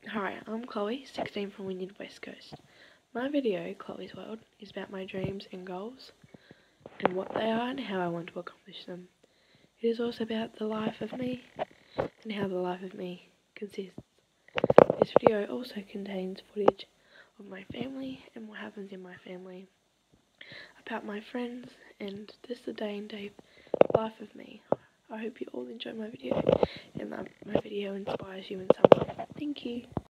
Hi, I'm Chloe, 16 from Wynyard West Coast. My video, Chloe's World, is about my dreams and goals, and what they are and how I want to accomplish them. It is also about the life of me, and how the life of me consists. This video also contains footage of my family and what happens in my family, about my friends, and just the day and day life of me. I hope you all enjoy my video, and that my video inspires you in some way. Thank you.